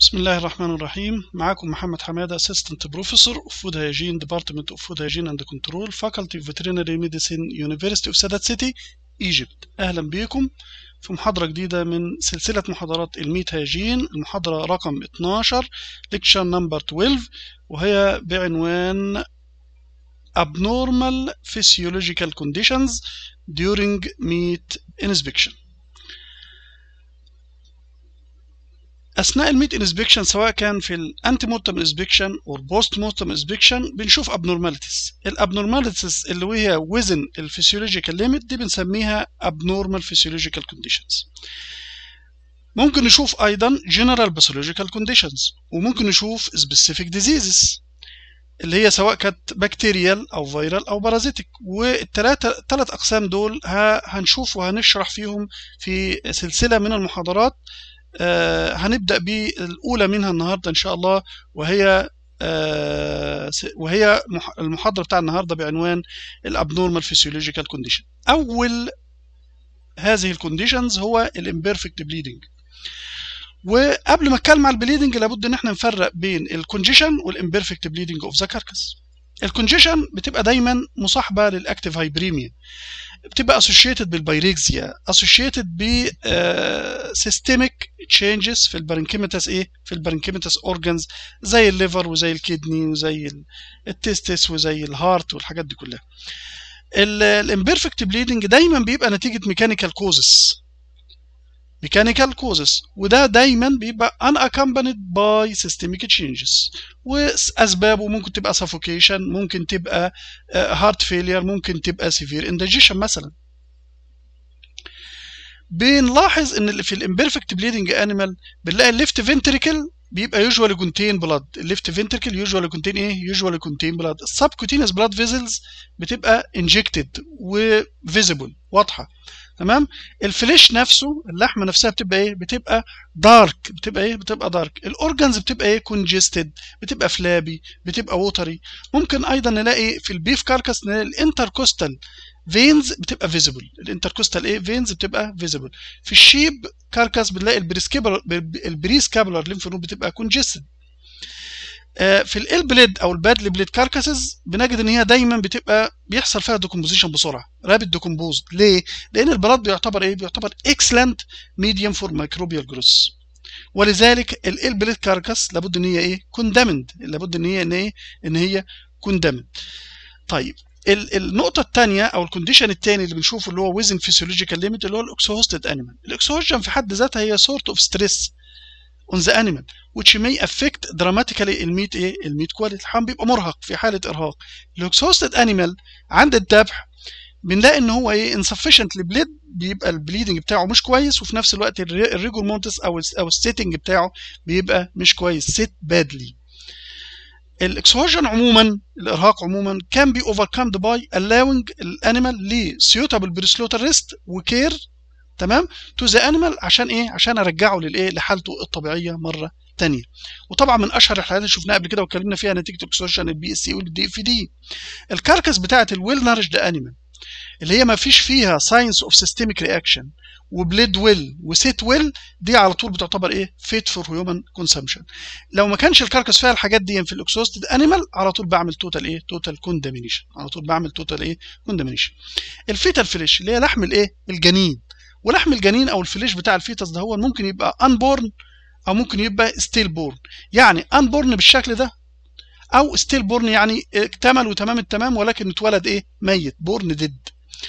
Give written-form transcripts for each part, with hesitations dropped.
بسم الله الرحمن الرحيم. معاكم محمد حمادة Assistant Professor of Food Hygiene Department of Food Hygiene and Control Faculty of Veterinary Medicine University of Sadat City Egypt. أهلا بكم في محاضرة جديدة من سلسلة محاضرات الميت هايجين، المحاضرة رقم 12 Lecture Number 12، وهي بعنوان Abnormal Physiological Conditions During Meat Inspection. أثناء الميت انسبكشن سواء كان في الانتي مورتم انسبكشن أو بوست مورتم انسبكشن بنشوف abnormalities. الابنورماليتيز اللي هي within الفسيولوجيكال ليميت دي بنسميها abnormal physiological conditions. ممكن نشوف أيضا general pathological conditions، وممكن نشوف specific diseases اللي هي سواء كانت بكتيريال أو فيرال أو بارازيتيك، والثلاث أقسام دول هنشوف وهنشرح فيهم في سلسلة من المحاضرات. هنبدأ بالأولى منها النهاردة إن شاء الله، وهي المحاضرة بتاع النهاردة بعنوان الابنورمال فيسيولوجيكال كونديشن. أول هذه الكونديشنز هو الامبيرفكت بليدنج. وقبل ما اتكلم على البليدنج لابد ان احنا نفرق بين الكونجيشن والامبيرفكت بليدنج اوف ذا كاركاس. الكونجيشن بتبقى دايما مصاحبة للاكتيف هايبريميا، بتبقى associated بالبايريكزيا، associated ب systemic changes في البارنكيماتس في البارنكيماتس organs زي الليفر وزي الكدني وزي التستس وزي الهارت والحاجات دي كلها. الامبيرفكت بليدنج دايما بيبقى نتيجة ميكانيكال كوزز، وده دايما بيبقى unaccompanied by systemic changes، واسبابه ممكن تبقى suffocation، ممكن تبقى heart failure، ممكن تبقى severe indigestion مثلا. بنلاحظ ان في الامبيرفكت بليدنج انيمال بنلاقي الليفت فنتريكل بيبقى يوجوالي كونتين بلاد. الليفت فنتريكل يوجوالي كونتين يوجوالي كونتين بلاد. السبكوتينيوس بلاد فيزلز بتبقى انجكتد وفيزيبل، واضحه، تمام. الفليش نفسه، اللحمه نفسها بتبقى بتبقى دارك، بتبقى دارك. الاورجنز بتبقى كونجستد، بتبقى فلابي، بتبقى ووتري. ممكن ايضا نلاقي في البيف كاركاس نلاقي الانتركوستال فينز بتبقى فيزيبل، الانتركوستال فينز بتبقى فيزيبل. في الشيب كاركاس بنلاقي البريسكابولار ليمف نود بتبقى كونجستد. في البليد او البادلي بليد كاركاسز بنجد ان هي دايما بتبقى بيحصل فيها ديكومبوزيشن بسرعه، رابيد ديكومبوزد. ليه؟ لان البلاد بيعتبر اكسلنت ميديوم فور ميكروبيال جروث، ولذلك البليد كاركاس لابد ان هي كوندامند، لابد ان هي كوندامند. طيب النقطه الثانيه او الكونديشن الثاني اللي بنشوفه اللي هو ويزن فيسيولوجيكال ليميت اللي هو الاكسوهوستد انيمال. الاكسوهوجن في حد ذاتها هي سورت اوف ستريس on the animal which may affect dramatically الميت كواليتي. الحيوان بيبقى مرهق في حاله ارهاق. الاكسوهوستد انيمال عند الذبح بنلاقي ان هو insufficient بليد، بيبقى البليدنج بتاعه مش كويس، وفي نفس الوقت الريجور مونتس او السيتنج بتاعه بيبقى مش كويس، سيت بادلي. الاكسوهوجن عموما، الارهاق عموما can be overcome by allowing الانيمال suitable بريسلوتر ريست وكير، تمام، تو ذا انيمال. عشان عشان ارجعه لحالته الطبيعيه مره ثانيه. وطبعا من اشهر الحالات اللي شفناها قبل كده واتكلمنا فيها نتيجه الاكسوهوجن البي اس سي والدي اف دي. الكاركاس بتاعه الويل نارجد انيمال اللي هي ما فيش فيها ساينس اوف سيستميك رياكشن وبليد ويل وسيت ويل، دي على طول بتعتبر فيت فور هيومن كونسامشن. لو ما كانش الكاركاس فيها الحاجات دي في الاكسوهوستد انيمال على طول بعمل توتال كوندامينيشن، على طول بعمل توتال كوندامينيشن. الفيتال فليش اللي هي لحم الجنين، ولحم الجنين او الفليش بتاع الفيتس ده هو ممكن يبقى انبورن او ممكن يبقى ستيل بورن. يعني انبورن بالشكل ده، او ستيل بورن يعني اكتمل وتمام التمام ولكن اتولد ميت، بورن ديد.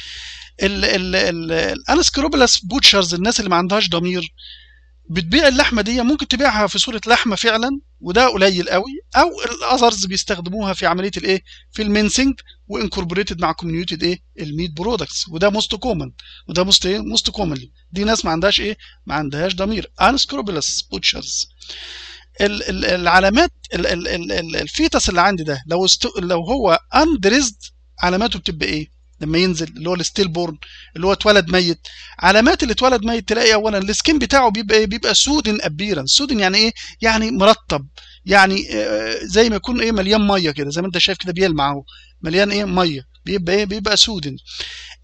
الانسكروبلاس بوتشرز، الناس اللي ما عندهاش ضمير، بتبيع اللحمه دي، ممكن تبيعها في صوره لحمه فعلا وده قليل قوي، او الاذرز بيستخدموها في عمليه في المينسنج وانكوربوريتد مع كوميونيتد الميت برودكتس، وده موست كومن، وده موست كومنلي. دي ناس ما عندهاش ما عندهاش ضمير، انسكروبلاس بوتشرز. العلامات الفيتس اللي عندي ده لو هو اندريزد علاماته بتبقى لما ينزل اللي هو الستيل بورن اللي هو اتولد ميت. علامات اللي اتولد ميت تلاقي اولا السكين بتاعه بيبقى سودن ابيرنس. سودن يعني يعني مرطب، يعني زي ما يكون مليان ميه كده، زي ما انت شايف كده بيلمع اهو، مليان ميه، بيبقى سودن.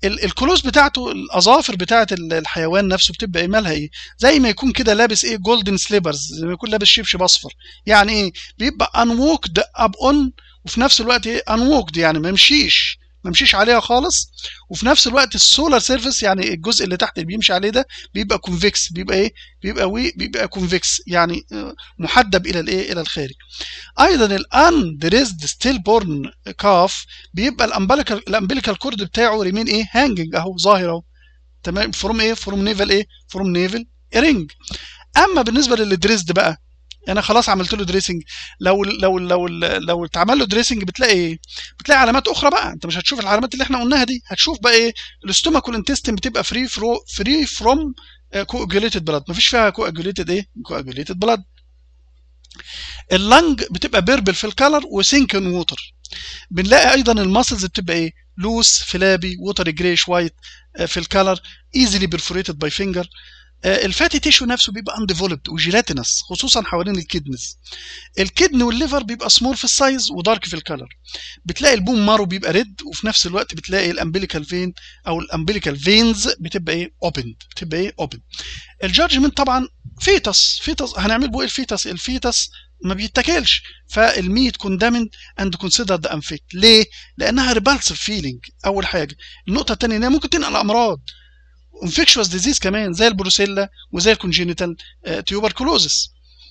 الكلوز بتاعته، الاظافر بتاعه الحيوان نفسه بتبقى ايه مالها ايه، زي ما يكون كده لابس ايه جولدن سليبرز، زي ما يكون لابس شبشب اصفر. يعني ايه، بيبقى انووكد اب اون، وفي نفس الوقت ايه انووكد يعني ما ممشيش عليها خالص. وفي نفس الوقت السولار سيرفيس يعني الجزء اللي تحت اللي بيمشي عليه ده بيبقى كونفكس، بيبقى ايه بيبقى كونفكس يعني محدب الى الايه الى الخارج. ايضا الاندريزد ستيل بورن كاف بيبقى الامبليكال كورد بتاعه ريمين ايه هانجنج اهو ظاهر اهو، تمام، فروم ايه فروم نيفل ايه فروم نيفل رينج. اما بالنسبه للدريسد بقى، انا خلاص عملت له دريسنج، لو اتعمل له دريسنج بتلاقي ايه، بتلاقي علامات اخرى بقى، انت مش هتشوف العلامات اللي احنا قلناها دي، هتشوف بقى ايه الاستومك والانتستين بتبقى فري فروم كواجوليتد بلاد، مفيش فيها كواجوليتد بلاد. اللنج بتبقى بيربل في الكالر وسينكن ووتر. بنلاقي ايضا الماسلز بتبقى ايه لوس فلابي ووتر جريش وايت في الكالر، ايزلي بيرفوريتد باي فينجر. الفاتي تيشو نفسه بيبقى انديفولبد وجيلاتينس خصوصا حوالين الكدنز. الكدن والليفر بيبقى سمول في السايز ودارك في الكالر. بتلاقي البون مارو بيبقى ريد، وفي نفس الوقت بتلاقي الامبليكال فين او الامبليكال فينز بتبقى ايه اوبن. الجادجمنت طبعا فيتس هنعمل بيه الفيتس ما بيتاكلش، فالميت كوندامند اند كونسيدرد انفيت. ليه؟ لانها ريبالسيف فيلينج اول حاجه. النقطه الثانيه انها ممكن تنقل امراض انفكشوس ديزيز كمان زي البروسيلا وزي الكونجينيتال تيوبركلوزس.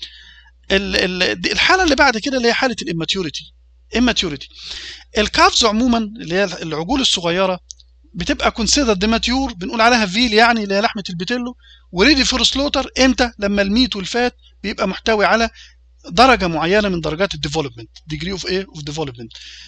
الحاله اللي بعد كده اللي هي حاله الاماتيوريتي. الكافز عموما اللي هي العجول الصغيره بتبقى كونسيدرد ماتيور، بنقول عليها فيل يعني اللي هي لحمه البيتيلو، وريدي فور سلوتر امتى؟ لما الميت والفات بيبقى محتوي على درجه معينه من درجات الديفلوبمنت، ديجري اوف ديفلوبمنت.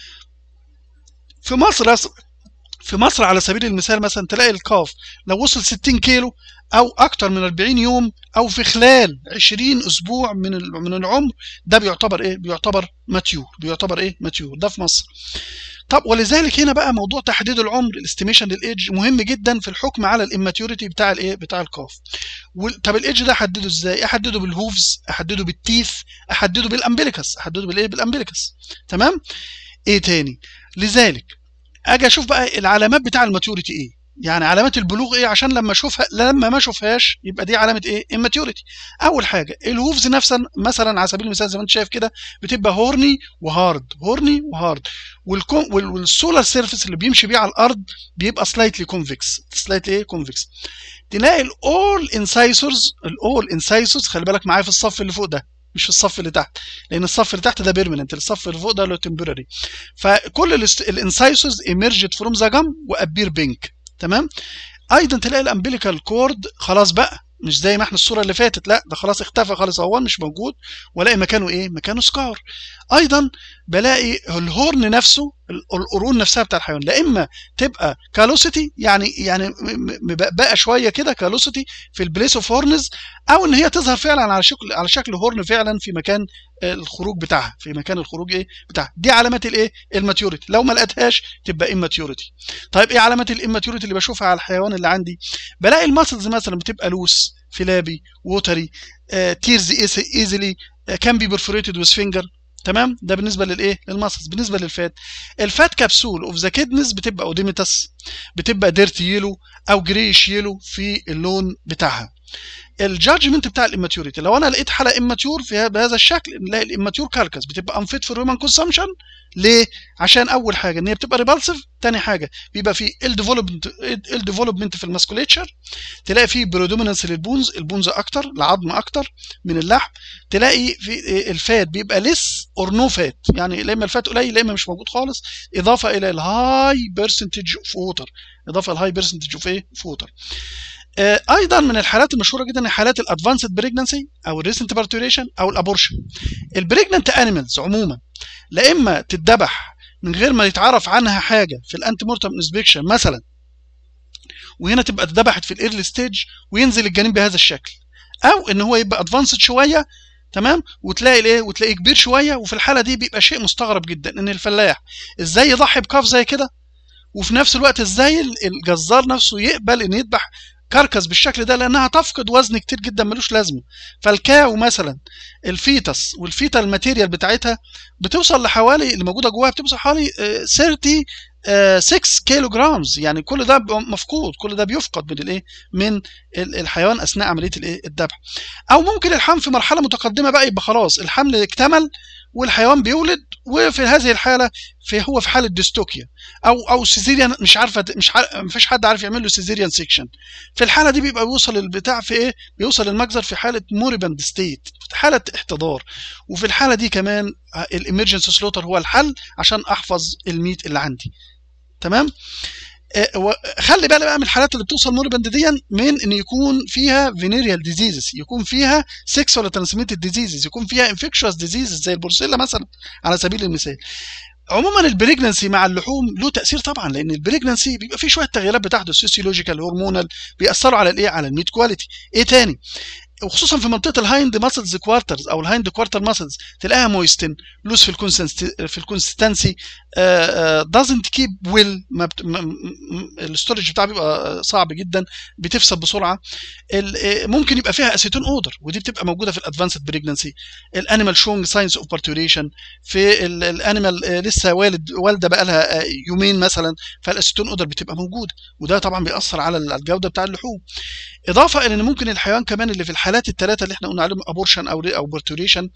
في مصر على سبيل المثال مثلا تلاقي الكاف لو وصل 60 كيلو او اكتر من 40 يوم او في خلال 20 اسبوع من العمر، ده بيعتبر ماتيور ده في مصر. طب ولذلك هنا بقى موضوع تحديد العمر الاستيميشن للايدج مهم جدا في الحكم على الاماتيوريتي بتاع الكاف. طب الايدج ده احدده ازاي؟ احدده بالهوفز، احدده بالتيث، احدده بالامبليكس، بالامبليكس. تمام. ايه تاني؟ لذلك اجي اشوف بقى العلامات بتاع الماتيوريتي ايه، يعني علامات البلوغ ايه، عشان لما ما اشوفهاش يبقى دي علامه ايه اماتيوريتي. اول حاجه الهوفز نفسها مثلا على سبيل المثال زي ما انت شايف كده بتبقى هورني وهارد والسولار سيرفيس اللي بيمشي بيه على الارض بيبقى سلايتلي كونفكس. تلاقي الاول انسايسورز خلي بالك معايا في الصف اللي فوق ده مش في الصف اللي تحت، لان الصف اللي تحت ده بيرمننت، الصف اللي فوق ده له تمبراري. فكل الانسايسورز ايمرجت فروم ذا جم وابير بينك. تمام. ايضا تلاقي الامبليكال كورد خلاص بقى مش زي ما احنا الصوره اللي فاتت، لا ده خلاص اختفى خالص، هو مش موجود، والاقي مكانه سكار. ايضا بلاقي الهورن نفسه القرون نفسها بتاع الحيوان لا اما تبقى كالوسيتي يعني بقى شويه كده كالوسيتي في البليس اوف هورنز، او ان هي تظهر فعلا على شكل هورن فعلا في مكان الخروج بتاعها، بتاعها. دي علامات الماتيوريتي. لو ما لقيتهاش تبقى اماتيوريتي. طيب ايه علامات الاماتيوريتي اللي بشوفها على الحيوان اللي عندي؟ بلاقي الماسلز مثلا بتبقى لوس فلابي ووتري تيرز ايزلي كان بي برفوريتد ويز فينجر. تمام. ده بالنسبه للماسلز. بالنسبه الفات كابسول اوف ذا كيدنز بتبقى اوديميتاس، بتبقى ديرتي يلو او جريش يلو في اللون بتاعها. الجادجمنت بتاع الاماتيوريتي، لو انا لقيت حاله اماتيور بهذا الشكل نلاقي الاماتيور كالكس بتبقى انفيت في الهيومن كونسامشن. ليه؟ عشان اول حاجه ان هي بتبقى ريبالسيف، ثاني حاجه بيبقى في الديفلوبمنت في الماسكوليتشر، تلاقي فيه بريدومينانس البونز اكتر، العظم اكتر من اللحم، تلاقي في الفات بيبقى ليس اور نو فات، يعني لا اما الفات قليل لا اما مش موجود خالص، اضافه الى الهاي بيرسنتج اوف ووتر. ايضا من الحالات المشهوره جدا حالات الادفانسد بريجنانسي او الريسنت بارتوريشن او الابورشن. البريجنانت انيمالز عموما لا اما تتذبح من غير ما يتعرف عنها حاجه في الانتي مورتم انسبكشن مثلا، وهنا تبقى اتذبحت في الايرلي ستيج وينزل الجنين بهذا الشكل، او ان هو يبقى ادفانسد شويه. تمام. وتلاقيه كبير شويه، وفي الحاله دي بيبقى شيء مستغرب جدا ان الفلاح ازاي يضحي بكاف زي كده، وفي نفس الوقت ازاي الجزار نفسه يقبل ان يذبح كركس بالشكل ده، لانها تفقد وزن كتير جدا ملوش لازمه. فالكاو مثلا الفيتس والفيتال ماتيريال بتاعتها بتوصل لحوالي اللي موجوده جواها بتوصل حوالي 30 6 كيلو جرامز، يعني كل ده مفقود، كل ده بيفقد من الايه، من الحيوان اثناء عمليه الايه، الذبح. او ممكن الحمل في مرحله متقدمه بقى، يبقى خلاص الحمل اكتمل والحيوان بيولد، وفي هذه الحاله هو في حاله ديستوكيا او سيزيريان، مش عارفه، مفيش حد عارف يعمل له سيزيريان سيكشن. في الحاله دي بيبقى بيوصل البتاع في ايه، بيوصل المجزر في حاله موريباند ستيت، في حاله احتضار. وفي الحاله دي كمان الامرجنسي سلوتر هو الحل عشان احفظ الميت اللي عندي. تمام. خلي بالك بقى من الحالات اللي بتوصل موربند دي، من ان يكون فيها فينيريال ديزيزز، يكون فيها سيكسوال ترانسميتد ديزيزز، يكون فيها انفكشوس ديزيزز زي البروسيلا مثلا على سبيل المثال. عموما البريجننسي مع اللحوم له تاثير طبعا، لان البريجننسي بيبقى فيه شويه تغييرات بتحدث سوسيولوجيكال هرمونال، بيأثروا على الايه، على الميت كواليتي. ايه تاني، وخصوصا في منطقه الهايند ماسلز كوارترز او الهايند كوارتر ماسلز، تلاقيها مويستن، لوس في الكونسستنسي، دازنت كيب ويل، الاستورج بتاعها بيبقى صعب جدا، بتفسد بسرعه. ممكن يبقى فيها اسيتون اودر، ودي بتبقى موجوده في الادفانسد بريجننسي. الانيمال شونج ساينس اوف بارتوريشن، في الانيمال لسه والده بقى لها يومين مثلا، فالاسيتون اودر بتبقى موجوده، وده طبعا بيأثر على الجوده بتاع اللحوم. اضافه الى ان ممكن الحيوان كمان اللي في الحالات الثلاثه اللي احنا قلنا عليهم، ابورشن او بارتوريشن،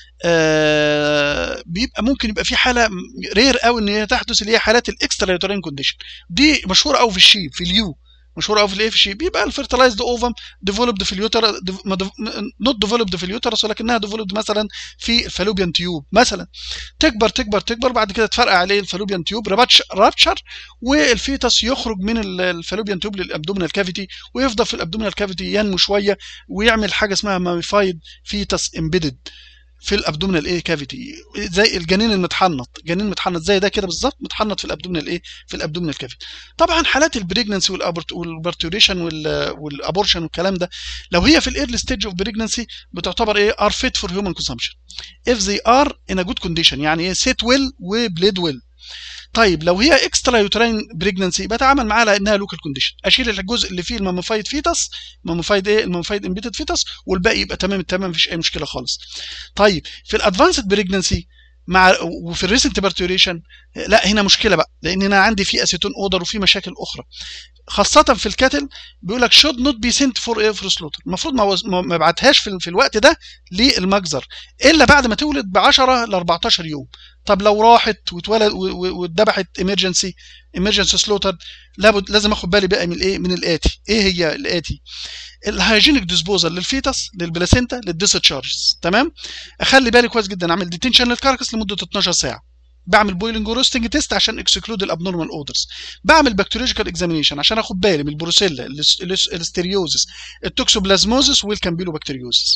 بيبقى ممكن يبقى في حاله رير قوي ان هي تحدث، اللي هي حالات الاكسترا يوترين كونديشن. دي مشهوره قوي في الشيب، في اليو، مشهوره قوي في الايه، في الشيب. بيبقى الفيرتلايزد اوفم ديفلوبد في اليوتر، نوت ديفلوبد في اليوترس، ولكنها ديفلوبد مثلا في الفالوبيان تيوب مثلا، تكبر تكبر تكبر، بعد كده تفرقع عليه الفالوبيان تيوب، رابتشر، والفيتس يخرج من الفالوبيان تيوب للابدومينال كافيتي، ويفضل في الابدومينال كافيتي ينمو شويه، ويعمل حاجه اسمها ماميفايد فيتس امبيدد في الابدومينال ايه، كافيتي، زي الجنين المتحنط، جنين متحنط زي ده كده بالظبط، متحنط في الابدومينال ايه، في الابدومينال كافيتي. طبعا حالات البريجننسي والبارتوريشن والابورشن والكلام ده، لو هي في الايرلي ستيج اوف بريجننسي، بتعتبر ايه، ار فيت فور هيومن كونسامشن if they are in a good condition، يعني ايه، سيت ويل وبليد ويل. طيب لو هي اكسترا يوتراين بريجننسي، بتعامل معاها لانها لوكال كونديشن، اشيل الجزء اللي فيه الماميفايد فيتس، ماميفايد ايه، الماميفايد امبيتد فيتس، والباقي يبقى تمام التمام، مفيش اي مشكله خالص. طيب في الادفانسد بريجننسي وفي الريسنت بارتوريشن، لا هنا مشكله بقى، لان انا عندي في اسيتون اودر وفي مشاكل اخرى، خاصه في الكاتل. بيقول لك should not be sent for slaughter، المفروض ما ابعتهاش في الوقت ده للمجزر الا بعد ما تولد ب 10 ل 14 يوم. طب لو راحت واتولد واتذبحت ايمرجنسي سلوتر، لازم اخد بالي بقى من الايه، من الاتي. ايه هي الاتي؟ الهايجينيك ديسبوزال للفيتس، للبلاسينتا، للديسشارجز. تمام. اخلي بالي كويس جدا، اعمل ديتنشن للكاركس لمده 12 ساعه، بعمل بويلنج وروستنج تيست عشان اكسكلود الابنورمال اودرز، بعمل بكتيريولوجيكال اكزامينيشن عشان اخد بالي من البروسيلا، الاستيريوزس، التوكسوبلازموزس، والكامبيلوبكتيريوزس.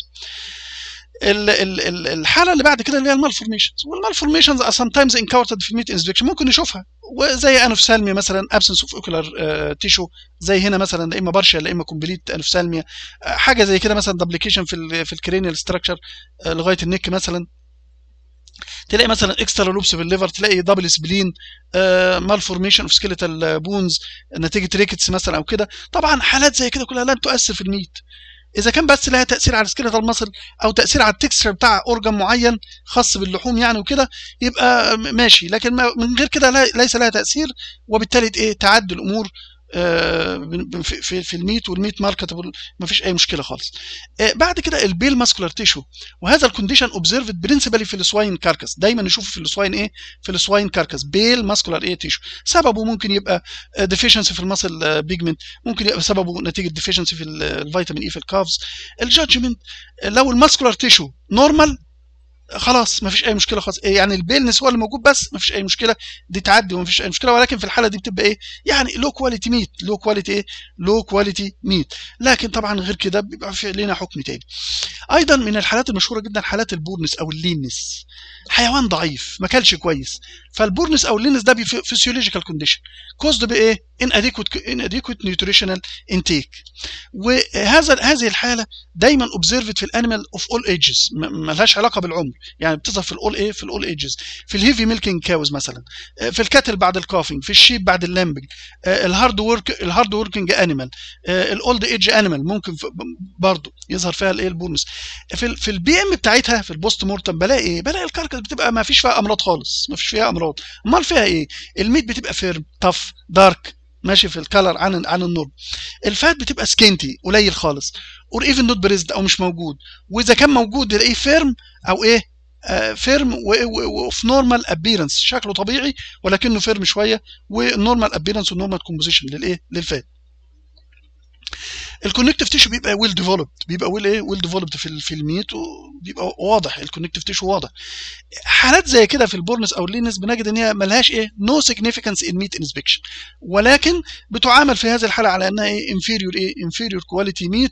الحاله اللي بعد كده اللي هي المالفورميشنز، والمالفورميشنز سام تايمز انكاورتد في الميت انسبكشن، ممكن نشوفها، وزي انوفسالميا مثلا، ابسنس اوف اوكولار تيشو، زي هنا مثلا لا اما بارشال لا اما كومبليت انوفسالميا، حاجه زي كده مثلا دبليكيشن في الكرينيال ستراكشر لغايه النك مثلا، تلاقي مثلا اكسترا لوبس في الليفر، تلاقي دبل سبلين، مالفورميشن اوف سكيليتال بونز نتيجه ريكتس مثلا او كده. طبعا حالات زي كده كلها لن تؤثر في الميت، اذا كان بس لها تاثير على سكيليتال ماسل او تاثير على التكستشر بتاع اورجان معين خاص باللحوم يعني وكده، يبقى ماشي، لكن من غير كده ليس لها تاثير، وبالتالي ايه، تعدي الامور في الميت، والميت ماركتبل، ما فيش اي مشكله خالص. بعد كده البيل ماسكولار تيشو، وهذا الكونديشن اوبزرفد برنسبلي في السواين كاركس، دايما نشوفه في السواين ايه، في السواين كاركس بيل ماسكولار ايه تيشو. سببه ممكن يبقى ديفيشنسي في الماسل بيجمنت، ممكن يبقى سببه نتيجه ديفيشنسي في الفيتامين اي في الكافز. الجادجمنت لو الماسكولار تيشو نورمال، خلاص ما فيش اي مشكله خالص، يعني البيلنس هو اللي موجود بس، ما فيش اي مشكله، دي تعدي وما فيش اي مشكله. ولكن في الحاله دي بتبقى ايه، يعني لو كواليتي ميت، لو كواليتي ايه، لو كواليتي ميت. لكن طبعا غير كده بيبقى في لنا حكم تاني. ايضا من الحالات المشهوره جدا حالات البورنس او اللينس، حيوان ضعيف ما كلش كويس، فالبورنس او اللينس ده فيسيولوجيكال كونديشن كوزد بايه، inadequate nutritional intake. هذه الحاله دايما observed في الانيمال of all ages، ملهاش علاقه بالعمر، يعني بتظهر في الاول ايه، في الاول ايجز، في الهيفي ميلكينج كاوز مثلا، في الكاتل بعد الكافينج، في الشيب بعد اللامبنج، الهارد وركينج انيمال، الاولد ايج انيمال ممكن برضه يظهر فيها الايه البونس. في البي ام بتاعتها في البوست مورتم بلاقي ايه؟ بلاقي الكركس بتبقى ما فيش فيها امراض خالص، ما فيش فيها امراض. امال فيها ايه؟ الميت بتبقى فيرم طف دارك ماشي في الكلر عن النورم. الفات بتبقى سكينتي قليل خالص، اور ايفن نوت بريزد او مش موجود، واذا كان موجود تلاقيه فيرم او ايه، فيرم وفي نورمال ابيرنس، شكله طبيعي ولكنه فيرم شويه، ونورمال ابيرنس ونورمال كومبوزيشن للايه للفات. الكونكتيف تيشو بيبقى ويل ديفلوبد، بيبقى ويل ديفلوبد في الميت، وبيبقى واضح الكونكتيف تيشو واضح. حالات زي كده في البورنس او اللينس بنجد ان هي ملهاش ايه، نو سيجنيفيكانس ان ميت انسبكشن، ولكن بتعامل في هذه الحاله على انها ايه، انفيريور كواليتي ميت،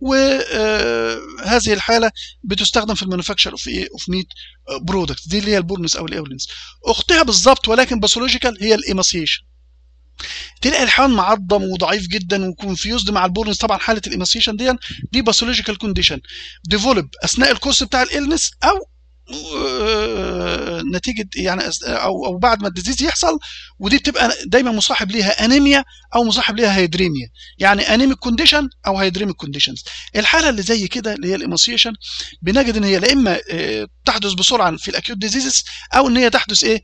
وهذه الحاله بتستخدم في المانيفاكتشر اوف ميت برودكت، دي اللي هي البورنس او الاولينس. اختها بالظبط ولكن باثولوجيكال هي الايماسيشن. تلاقي الحيوان معضم وضعيف جدا وكونفيوزد مع البورنس. طبعا حاله الايماسيشن دي باثولوجيكال كونديشن ديفلوب اثناء الكورس بتاع الالنس، او نتيجه يعني او بعد ما الديزيز يحصل، ودي بتبقى دايما مصاحب ليها انيميا او مصاحب ليها هيدريميا، يعني انيميك كونديشن او هيدريميك كونديشنز. الحاله اللي زي كده اللي هي الايماسيشن بنجد ان هي لا اما تحدث بسرعه في الاكيوت ديزيزز، او ان هي تحدث ايه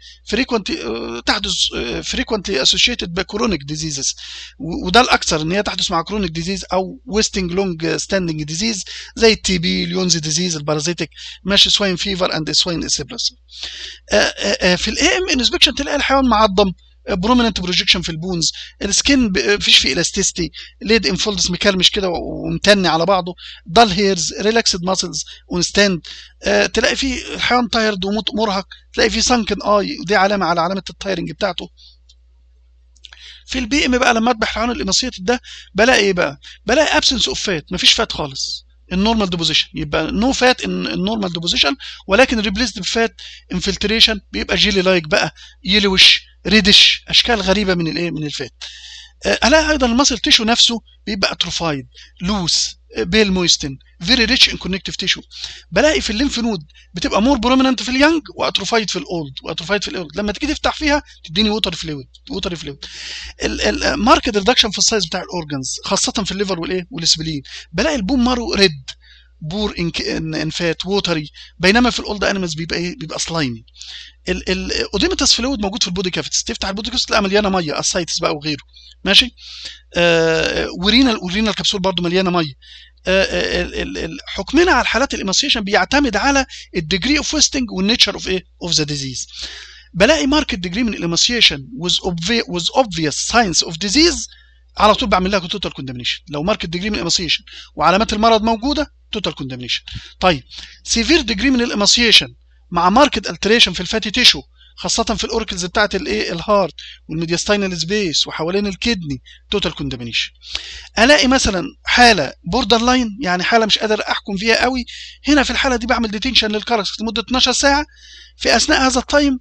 فريكوينتلي اسوشيتد بكرونيك ديزيزز، وده الاكثر ان هي تحدث مع كرونيك ديزيز او ويستنج لونج ستاندنج ديزيز زي التي بي، اليونز ديزيز، البارازيتيك، ماشي، سواين فيفر اند سواين اسيبلس. في الاي ام انسبكشن تلاقي الحيوان معضم، بروميننت بروجكشن في البونز، السكين مفيش فيه الاستيستي، ليد انفولدز مكرمش كده ومتني على بعضه، دال هيرز، ريلاكسد ماسلز اون ستاند، تلاقي فيه الحيوان تايرد ومرهق، تلاقي فيه سانكن اي، ودي علامه على علامه التايرنج بتاعته. في البي ام بقى لما اذبح الحيوان الايماسيتد ده بلاقي ايه بقى؟ بلاقي ابسنس اوف فات، مفيش فات خالص، النورمال ديبوزيشن، يبقى نو فات ان النورمال ديبوزيشن، ولكن ريبليسد بفات انفلتريشن، بيبقى جيلي لايك بقى، يلوش، ريدش، اشكال غريبه من الايه، من الفات. الاقي ايضا المسل تيشو نفسه بيبقى اتروفايد، لوس، بيل مويستن، فيري ريتش ان كونكتيف تيشو. بلاقي في الليمف نود بتبقى مور بروميننت في اليانج، واتروفايد في الاولد، لما تيجي تفتح فيها تديني ووتر فلويد. الماركت ريدكشن في السايز بتاع الاورجنز خاصه في الليفر والايه والسبلين. بلاقي البون مارو ريد، بور ان فات ووتري، بينما في الاولد انيمالز بيبقى ايه، بيبقى سلايمي. الاوديمتس فلويد موجود في البودي كافيتس، تفتح البودي كافيتس تلاقيها مليانه ميه، اسايتس بقى وغيره، ماشي. ورينال كبسول برضو مليانه ميه. حكمنا على الحالات الايماسيشن بيعتمد على الديجري اوف ويستنج والنيتشر اوف ايه، اوف ذا ديزيز. بلاقي ماركت ديجري من الايماسيشن with obvious signs of disease، على طول بعمل لها توتال كوندمنيشن. لو ماركت ديجري من الايماسيشن وعلامات المرض موجوده، توتال كوندمنيشن. طيب سيفير ديجري من الايماسيشن مع ماركت التريشن في الفاتي تيشو، خاصه في الاوركلز بتاعه الايه، الهارت والميدياستاينال سبيس وحوالين الكدني، توتال كوندمنيشن. الاقي مثلا حاله بوردر لاين، يعني حاله مش قادر احكم فيها قوي، هنا في الحاله دي بعمل ديتنشن للكاركس لمده 12 ساعه. في اثناء هذا التايم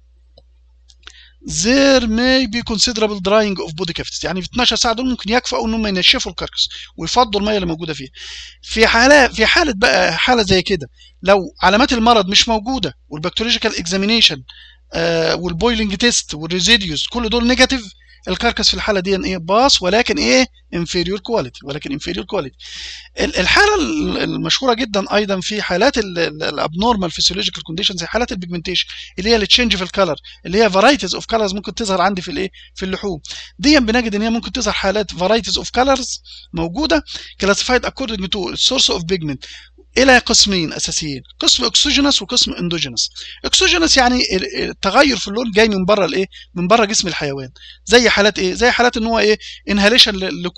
there may be considerable drying of body cavities، يعني في 12 ساعه دول ممكن يكفوا انهم ينشفوا الكركس ويفضوا الميه اللي موجوده فيها. في حاله بقى، حاله زي كده لو علامات المرض مش موجوده، والبكتيريولوجيكال اكزامينيشن والبويلنج تيست والريزيديوز كل دول نيجاتيف، الكركس في الحاله دي ايه، باص، ولكن ايه، انفيريور كواليتي، الحاله المشهوره جدا ايضا في حالات الابنورمال فيسيولوجيكال كونديشن زي حالات البيجمنتيشن، اللي هي التشينج في الكلر، اللي هي فرايتيز اوف كلرز ممكن تظهر عندي في الايه، في اللحوم دي. بنجد ان هي ممكن تظهر حالات فرايتيز اوف كلرز موجوده، كلاسيفايد اكوردنج تو السورس اوف بيجمنت الى قسمين اساسيين، قسم اكسوجينس وقسم اندوجينس. اكسوجينس يعني التغير في اللون جاي من بره الايه، من بره جسم الحيوان، زي حالات ايه، زي حالات ان هو ايه، انهاليشن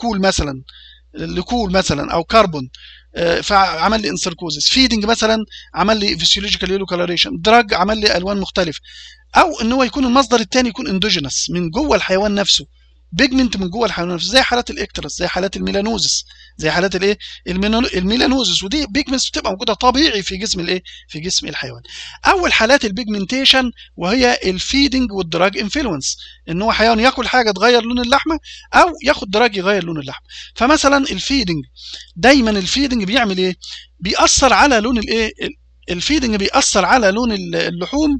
لكول مثلا او كربون، فعمل لي انسركوزس، فيدنج مثلا عمل لي فيسيولوجيكال يلو كلوريشن، دراج عمل لي الوان مختلفه، او ان هو يكون المصدر الثاني يكون اندوجينس من جوه الحيوان نفسه، بيجمنت من جوه الحيوان، زي حالات الاكترس، زي حالات الميلانوزس، زي حالات الايه الميلانوزس، ودي بيجمنتس بتبقى موجوده طبيعي في جسم الايه في جسم الحيوان. اول حالات البيجمنتيشن وهي الفيدنج والدراج انفلونس، ان هو حيوان ياكل حاجه تغير لون اللحمه او ياخد دراج يغير لون اللحمه. فمثلا الفيدنج، دايما الفيدنج بيعمل ايه؟ بيأثر على لون الايه الفيدنج بيأثر على لون اللحوم.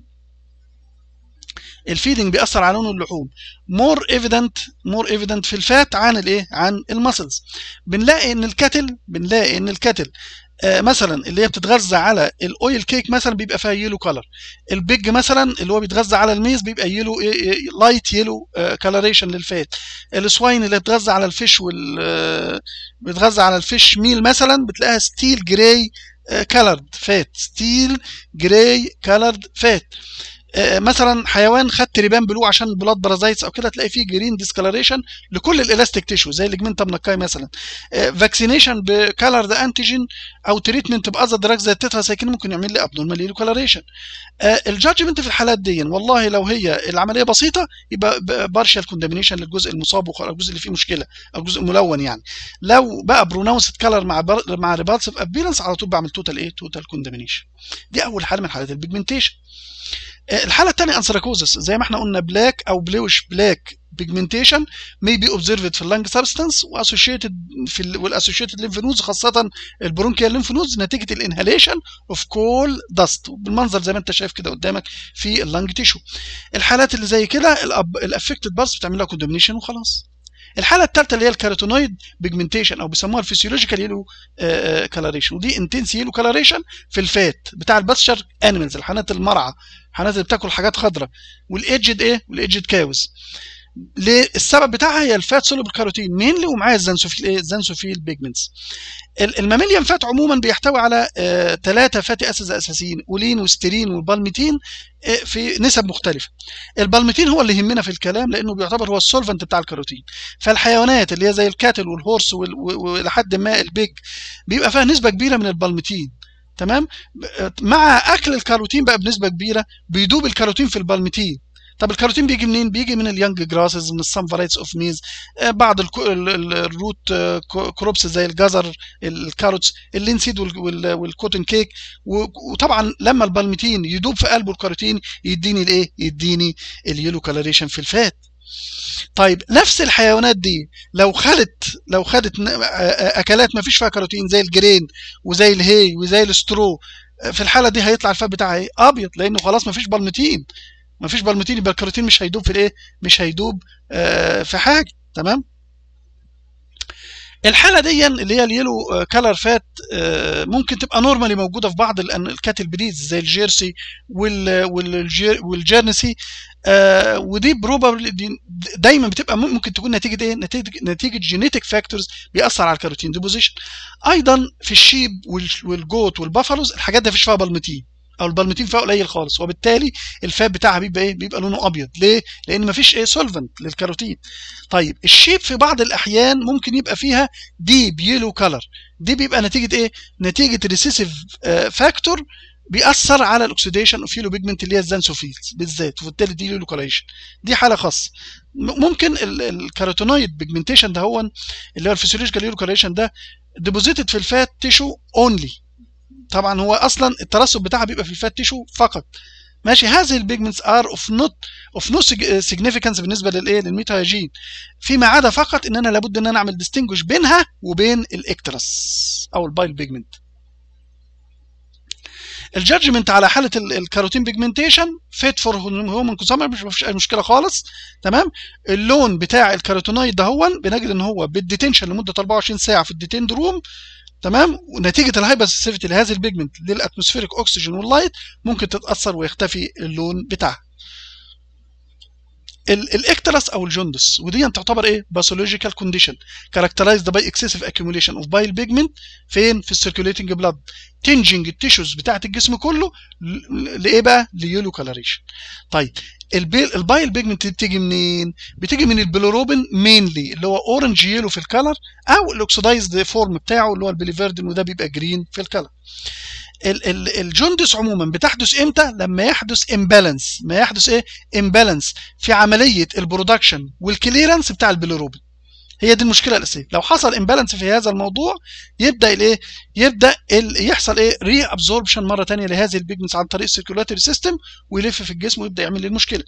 الفيدنج بيأثر على لون اللحوم مور ايفيدنت في الفات عن الايه عن المسلز. بنلاقي ان الكاتل مثلا اللي هي بتتغذى على الاويل كيك مثلا بيبقى فيها يلو كلر. البيج مثلا اللي هو بيتغذى على الميز بيبقى يلو لايت يلو كلريشن للفات. السواين اللي بتتغذى على الفيش بتتغذى على الفيش ميل مثلا بتلاقيها ستيل جراي كلرد فات، ستيل جراي كلرد فات. مثلا حيوان خد تريبان بلو عشان بلاد بارازايتس او كده تلاقي فيه جرين ديسكلريشن لكل الالاستيك تيشو زي الليجمنتم نكاي مثلا. فاكسينيشن بكالر ذا انتيجين او تريتمنت باذر دراج زي التتراسايكلين ممكن يعمل لي ابنورمال يلو كلريشن. الجادجمنت في الحالات دي والله لو هي العمليه بسيطه يبقى بارشال كوندامينيشن للجزء المصاب والجزء اللي فيه مشكله او الجزء الملون يعني. لو بقى بروناوسد كلر مع ريبالسيف ابيرنس على طول بعمل توتال كوندامينيشن. دي اول حاله من حالات البيجمنتيشن. الحاله الثانيه انثراكوزس، زي ما احنا قلنا بلاك او بلوش بلاك بيجمنتيشن may be observed في اللنج سبستانس واسوشيتد والاسوشيتد ليمف نودز خاصه البرونكيال ليمف نودز نتيجه الانهاليشن اوف كول داست بالمنظر زي ما انت شايف كده قدامك في اللنج تيشو. الحالات اللي زي كده الافكتد بارس بتعمل لها كوندمنيشن وخلاص. الحاله الثالثه اللي هي الكاروتينويد بيجمنتيشن او بيسموها الفسيولوجيكال يلو كلاريشن، ودي انتنس يلو كلاريشن في الفات بتاع الباستشر انيمالز، الحيوانات المرعى، الحيوانات اللي بتاكل حاجات خضراء، والايدجد كاوز. ليه؟ السبب بتاعها هي الفات سولوبل كاروتين مينلي ومعاها الزنسوفيل بيجمنتس. الماميليان فات عموما بيحتوي على 3 فاتي اسيدز اساسيين، اولين وستيرين والبالميتين في نسب مختلفه. البالميتين هو اللي يهمنا في الكلام لانه بيعتبر هو السولفنت بتاع الكاروتين. فالحيوانات اللي هي زي الكاتل والهورس ولحد ما البيج بيبقى فيها نسبه كبيره من البالميتين، تمام؟ مع اكل الكاروتين بقى بنسبه كبيره بيدوب الكاروتين في البالميتين. طب الكاروتين بيجي منين؟ بيجي من اليانج جراسز، من السام فرايتس اوف ميز، بعض الروت كروبس زي الجزر، الكاروتس، اللينسيد والكوتن كيك. وطبعا لما البالميتين يدوب في قلبه الكاروتين يديني الايه؟ يديني اليلو كلريشن في الفات. طيب نفس الحيوانات دي لو خدت اكلات ما فيش فيها كاروتين زي الجرين وزي الهي وزي السترو، في الحاله دي هيطلع الفات بتاعها ايه؟ ابيض، لانه خلاص ما فيش بالميتين. يبقى الكاروتين مش هيدوب في الايه؟ مش هيدوب في حاجه، تمام؟ الحاله دي اللي هي اليلو كلر فات ممكن تبقى نورمالي موجوده في بعض الكاتل بريدز زي الجيرسي والجيرنسي، ودي بروبابلي دايما بتبقى ممكن تكون نتيجه ايه؟ نتيجه جينيتك فاكتورز بيأثر على الكاروتين ديبوزيشن. ايضا في الشيب والجوت والبافالوز الحاجات دي مفيش فيها بالميتين او البالميتين فيها قليل خالص، وبالتالي الفات بتاعها بيبقى ايه؟ بيبقى لونه ابيض. ليه؟ لان مفيش ايه؟ سولفنت للكاروتين. طيب الشيب في بعض الاحيان ممكن يبقى فيها ديب يلو كلر، دي بيبقى نتيجه ايه؟ نتيجه ريسيسيف فاكتور بيأثر على الاكسيديشن اوف يلو بيجمنت اللي هي الزانسوفيلز بالذات، وبالتالي دي يلو كلريشن. دي حاله خاصه. ممكن الكاروتينويد بيجمنتيشن ده هو اللي هو الفسيولوجيكال يلو كلريشن ده ديبوزيتد في الفات تيشو اونلي. طبعا هو اصلا الترسب بتاعها بيبقى في الفات تيشو فقط، ماشي؟ هذه البيجمنتس ار اوف نو سيجنيفيكانس بالنسبه للايه؟ للميتايجين، فيما عدا فقط ان انا لابد ان انا اعمل ديستنجوش بينها وبين الاكترس او البايل بيجمنت. الجادجمنت على حاله الكاروتين بيجمنتيشن فيت فور هيومن كونسومر مش مفيش اي مشكله خالص، تمام؟ اللون بتاع الكاروتينويد ده هو بنجد ان هو بالديتنشن لمده 24 ساعه في الديتيند روم، تمام؟ ونتيجه الهايبر سنسيتيفيتي لهذه البيجمنت للاتموسفيريك اوكسجين واللايت ممكن تتاثر ويختفي اللون بتاعها. الاكترس او الجوندس، ودي تعتبر ايه؟ باثولوجيكال كونديشن كاركترايزد باي اكسسيف اكيوميليشن اوف بايل بيجمنت فين؟ في السيركيوليتنج بلاد، تنجنج التيشوز بتاعه الجسم كله لايه بقى؟ ليلو كلريشن. طيب البايل بيجمنت بتيجي منين؟ بتيجي من البيليروبين مينلي اللي هو اورنج يلو في الكلر، او الاكسدايزد فورم بتاعه اللي هو البيليفيردين وده بيبقى جرين في الكلر. الجوندس عموما بتحدث امتى؟ لما يحدث امبالانس، ما يحدث ايه؟ امبالانس في عمليه البرودكشن والكليرنس بتاع البيليروبين. هي دي المشكله الاساسيه. لو حصل امبالانس في هذا الموضوع يبدا الايه؟ يبدا يحصل ايه؟ ري ابزوربشن مره ثانيه لهذه البيجمنتس عن طريق السيركولاتوري سيستم ويلف في الجسم ويبدا يعمل لي المشكله.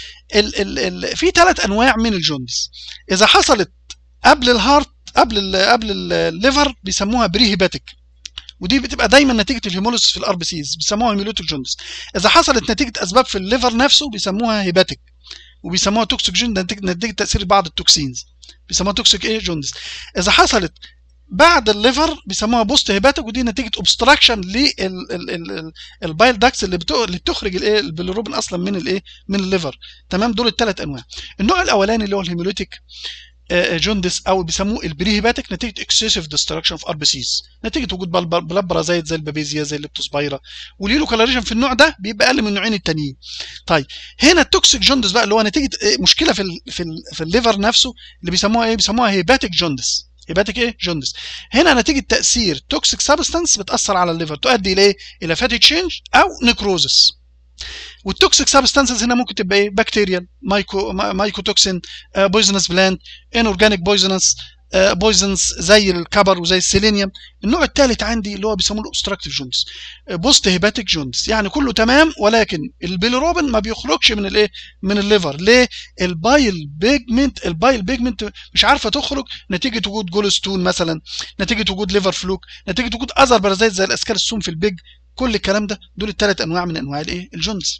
في 3 انواع من الجوندس. اذا حصلت قبل الهارت، قبل الليفر، بيسموها بري هيباتيك، ودي بتبقى دايما نتيجه الهيموليسيس في الار بي سيز، بيسموها هيموليتيك جوندس. اذا حصلت نتيجه اسباب في الليفر نفسه بيسموها هيباتيك، وبيسموها توكسيك جوندس نتيجه تاثير بعض التوكسينز، بيسموها توكسيك ايه جوندس. اذا حصلت بعد الليفر بيسموها بوست هيباتيك، ودي نتيجه اوبستراكشن للبايل داكس اللي بتخرج الايه البيليروبين اصلا من الايه من الليفر. تمام، دول ال3 انواع. النوع الاولاني اللي هو الهيموليتيك جوندس او بيسموه البري هيباتيك نتيجه اكسسيف ديستراكشن اوف ار بي سيز، نتيجه وجود بلاد برازيت زي البابيزيا زي الليبتوسبايرا، والليلو كولاريشن في النوع ده بيبقى اقل من النوعين التانيين. طيب هنا التوكسيك جوندس بقى اللي هو نتيجه مشكله في الليفر نفسه اللي بيسموها ايه؟ بيسموها هيباتيك جوندس. هيباتيك ايه؟ جوندس. هنا نتيجه تاثير توكسيك سابستانس بتاثر على الليفر تؤدي الى ايه؟ الى فاتي تشينج او نيكروزس. والتوكسيك سابستانسز هنا ممكن تبقى ايه؟ بكتيريال، مايكوتوكسين، بويزنس بلاند، انورجانيك بويزنز زي الكبر وزي السيلينيوم. النوع الثالث عندي اللي هو بيسموه الاوبستراكتيف جوندس، بوست هيباتيك جوندس، يعني كله تمام ولكن البيليروبين ما بيخرجش من الايه؟ من الليفر. ليه؟ البايل بيجمنت مش عارفه تخرج نتيجه وجود جولستون مثلا، نتيجه وجود ليفر فلوك، نتيجه وجود اذر بارازيت زي الاسكارسوم في البيج. كل الكلام ده دول ال3 انواع من انواع الايه؟ الجوندس.